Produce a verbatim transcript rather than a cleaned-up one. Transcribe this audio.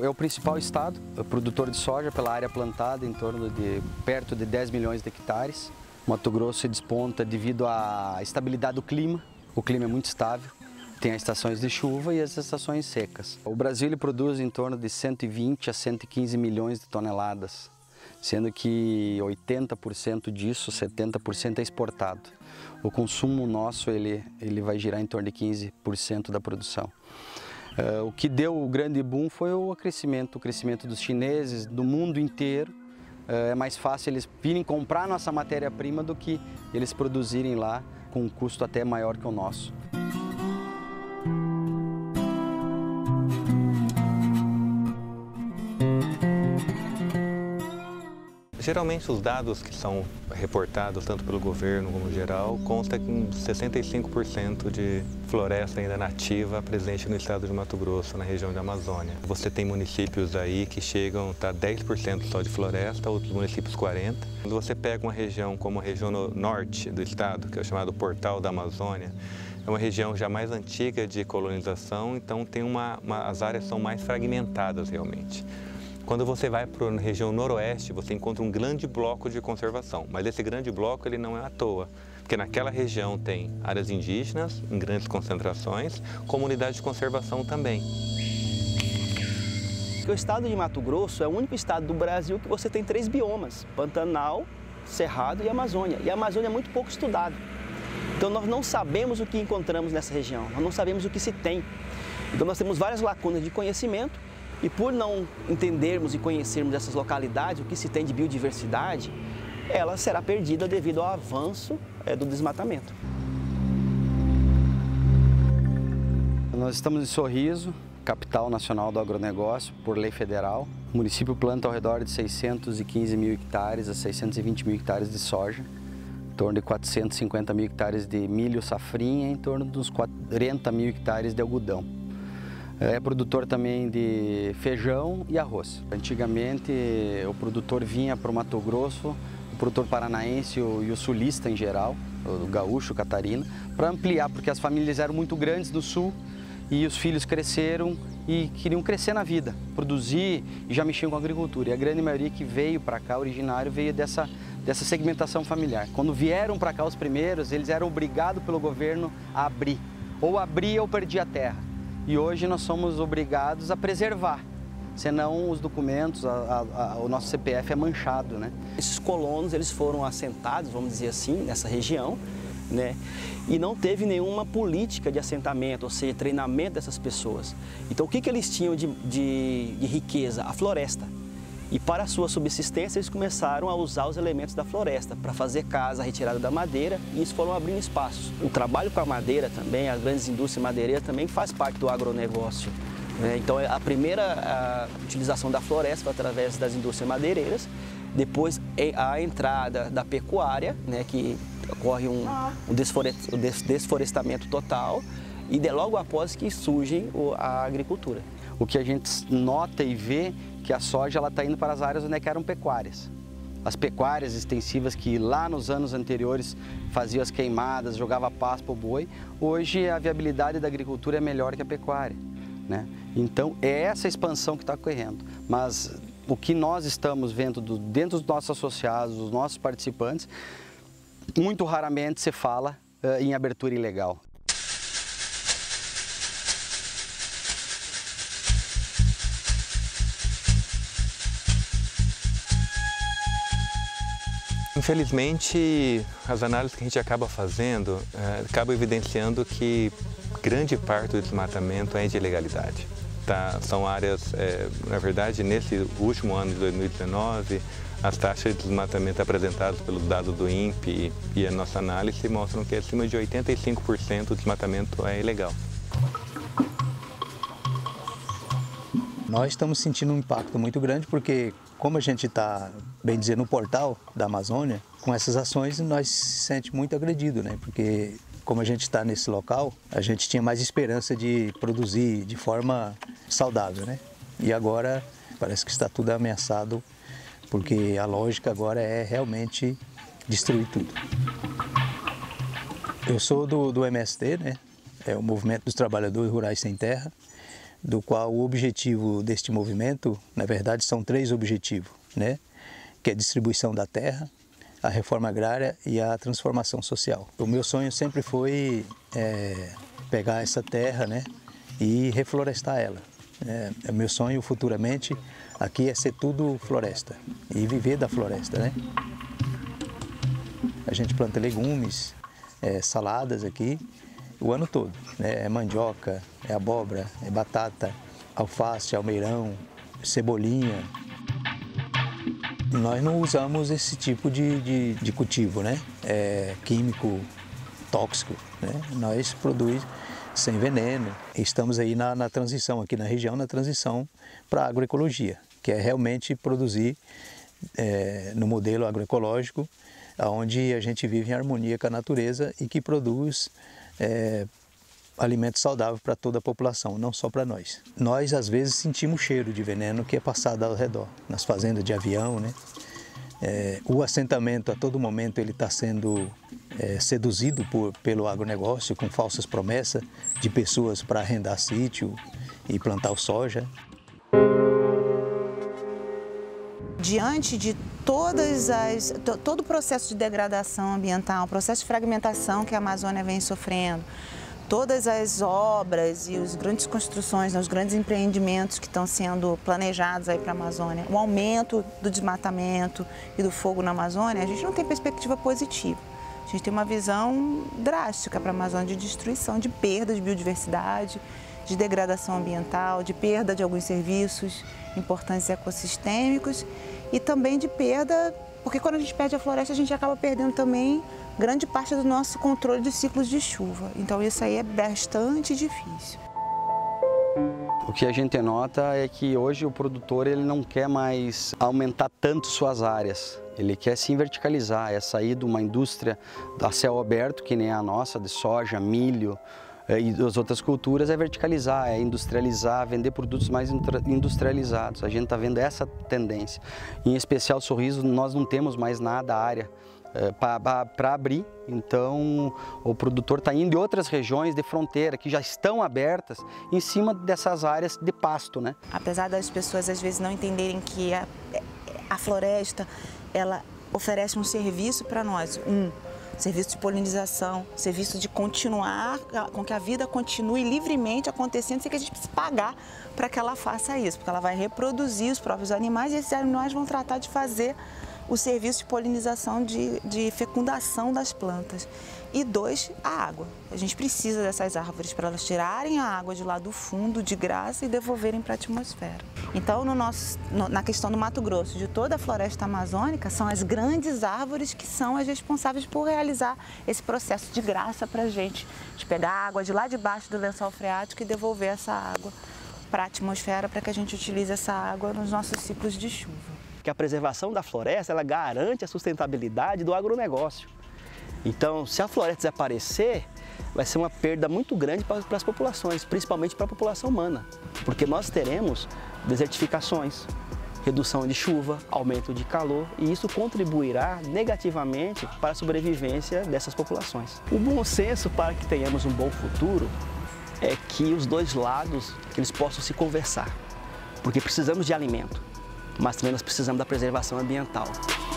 é o principal estado, é o produtor de soja pela área plantada, em torno de perto de dez milhões de hectares. Mato Grosso se desponta devido à estabilidade do clima. O clima é muito estável, tem as estações de chuva e as estações secas. O Brasil ele produz em torno de cento e vinte a cento e quinze milhões de toneladas, sendo que oitenta por cento disso, setenta por cento é exportado. O consumo nosso ele, ele vai girar em torno de quinze por cento da produção. Uh, o que deu o grande boom foi o crescimento, o crescimento dos chineses, do mundo inteiro. Uh, é mais fácil eles virem comprar nossa matéria-prima do que eles produzirem lá com um custo até maior que o nosso. Geralmente os dados que são reportados, tanto pelo governo como geral, consta que sessenta e cinco por cento de floresta ainda nativa presente no estado de Mato Grosso, na região da Amazônia. Você tem municípios aí que chegam a estar dez por cento só de floresta, outros municípios quarenta por cento. Quando você pega uma região como a região norte do estado, que é o chamado Portal da Amazônia, é uma região já mais antiga de colonização, então tem uma, uma, as áreas são mais fragmentadas realmente. Quando você vai para a região noroeste, você encontra um grande bloco de conservação, mas esse grande bloco ele não é à toa, porque naquela região tem áreas indígenas em grandes concentrações, comunidades de conservação também. O estado de Mato Grosso é o único estado do Brasil que você tem três biomas, Pantanal, Cerrado e Amazônia, e a Amazônia é muito pouco estudada. Então nós não sabemos o que encontramos nessa região, nós não sabemos o que se tem. Então nós temos várias lacunas de conhecimento. E por não entendermos e conhecermos essas localidades, o que se tem de biodiversidade, ela será perdida devido ao avanço é, do desmatamento. Nós estamos em Sorriso, capital nacional do agronegócio, por lei federal. O município planta ao redor de seiscentos e quinze mil hectares a seiscentos e vinte mil hectares de soja, em torno de quatrocentos e cinquenta mil hectares de milho safrinha, em torno dos quarenta mil hectares de algodão. É produtor também de feijão e arroz. Antigamente o produtor vinha para o Mato Grosso, o produtor paranaense e o sulista em geral, o gaúcho, o catarina, para ampliar, porque as famílias eram muito grandes no sul e os filhos cresceram e queriam crescer na vida, produzir e já mexiam com a agricultura. E a grande maioria que veio para cá, originário, veio dessa, dessa segmentação familiar. Quando vieram para cá os primeiros, eles eram obrigados pelo governo a abrir, ou abrir ou perdia a terra. E hoje nós somos obrigados a preservar, senão os documentos, a, a, a, o nosso C P F é manchado, né? Esses colonos eles foram assentados, vamos dizer assim, nessa região, né? E não teve nenhuma política de assentamento, ou seja, treinamento dessas pessoas. Então o que, que eles tinham de, de, de riqueza? A floresta. E para a sua subsistência eles começaram a usar os elementos da floresta para fazer casa, a retirada da madeira, e isso foram abrindo espaços. O trabalho com a madeira também, as grandes indústrias madeireiras também faz parte do agronegócio, né? Então a primeira a utilização da floresta foi através das indústrias madeireiras, depois a entrada da pecuária, né, que ocorre um, um desflorestamento total, e de, logo após que surge a agricultura. O que a gente nota e vê que a soja está indo para as áreas onde eram pecuárias. As pecuárias extensivas que lá nos anos anteriores faziam as queimadas, jogava pasto para o boi, hoje a viabilidade da agricultura é melhor que a pecuária, né? Então é essa expansão que está ocorrendo. Mas o que nós estamos vendo do, dentro dos nossos associados, dos nossos participantes, muito raramente se fala uh, em abertura ilegal. Infelizmente, as análises que a gente acaba fazendo é, acabam evidenciando que grande parte do desmatamento é de ilegalidade. Tá? São áreas, é, na verdade, nesse último ano de dois mil e dezenove, as taxas de desmatamento apresentadas pelos dados do INPE e a nossa análise mostram que acima de oitenta e cinco por cento do desmatamento é ilegal. Nós estamos sentindo um impacto muito grande porque, como a gente está, bem dizer, no portal da Amazônia, com essas ações nós se sente muito agredido, né? Porque como a gente está nesse local, a gente tinha mais esperança de produzir de forma saudável, né? E agora parece que está tudo ameaçado, porque a lógica agora é realmente destruir tudo. Eu sou do, do M S T, né? É o Movimento dos Trabalhadores Rurais Sem Terra. do qual o objetivo deste movimento, na verdade, são três objetivos, né? Que é a distribuição da terra, a reforma agrária e a transformação social. O meu sonho sempre foi é, pegar essa terra, né, e reflorestar ela. É, o meu sonho futuramente aqui é ser tudo floresta e viver da floresta, né? A gente planta legumes, é, saladas aqui o ano todo, né? É mandioca, é abóbora, é batata, alface, almeirão, cebolinha. Nós não usamos esse tipo de, de, de cultivo, né? É químico, tóxico, né? Nós produzimos sem veneno. Estamos aí na, na transição, aqui na região, na transição para a agroecologia, que é realmente produzir é, no modelo agroecológico, onde a gente vive em harmonia com a natureza e que produz é, alimento saudável para toda a população, não só para nós. Nós, às vezes, sentimos o cheiro de veneno que é passado ao redor, nas fazendas de avião, né? É, o assentamento, a todo momento, ele está sendo é, seduzido por, pelo agronegócio com falsas promessas de pessoas para arrendar sítio e plantar o soja. Diante de todas as, todo o processo de degradação ambiental, o processo de fragmentação que a Amazônia vem sofrendo, todas as obras e as grandes construções, né, os grandes empreendimentos que estão sendo planejados aí para a Amazônia, o aumento do desmatamento e do fogo na Amazônia, a gente não tem perspectiva positiva. A gente tem uma visão drástica para a Amazônia de destruição, de perda de biodiversidade, de degradação ambiental, de perda de alguns serviços importantes ecossistêmicos e também de perda, porque quando a gente perde a floresta, a gente acaba perdendo também grande parte do nosso controle dos ciclos de chuva. Então isso aí é bastante difícil. O que a gente nota é que hoje o produtor ele não quer mais aumentar tanto suas áreas. Ele quer sim verticalizar, é sair de uma indústria a céu aberto, que nem a nossa, de soja, milho e das outras culturas, é verticalizar, é industrializar, vender produtos mais industrializados. A gente está vendo essa tendência. Em especial, Sorriso, nós não temos mais nada área É, para abrir, então o produtor está indo em outras regiões de fronteira que já estão abertas em cima dessas áreas de pasto, né? Apesar das pessoas às vezes não entenderem que a, a floresta ela oferece um serviço para nós, um serviço de polinização, serviço de continuar, com que a vida continue livremente acontecendo sem que a gente precise pagar para que ela faça isso, porque ela vai reproduzir os próprios animais e esses animais vão tratar de fazer o serviço de polinização, de, de fecundação das plantas. E dois, a água. A gente precisa dessas árvores para elas tirarem a água de lá do fundo, de graça, e devolverem para a atmosfera. Então, no nosso, no, na questão do Mato Grosso, de toda a floresta amazônica, são as grandes árvores que são as responsáveis por realizar esse processo de graça para a gente, de pegar a água de lá de baixo do lençol freático e devolver essa água para a atmosfera, para que a gente utilize essa água nos nossos ciclos de chuva. Que a preservação da floresta, ela garante a sustentabilidade do agronegócio. Então, se a floresta desaparecer, vai ser uma perda muito grande para, para as populações, principalmente para a população humana, porque nós teremos desertificações, redução de chuva, aumento de calor, e isso contribuirá negativamente para a sobrevivência dessas populações. O bom senso para que tenhamos um bom futuro é que os dois lados que eles possam se conversar, porque precisamos de alimento, mas também nós precisamos da preservação ambiental.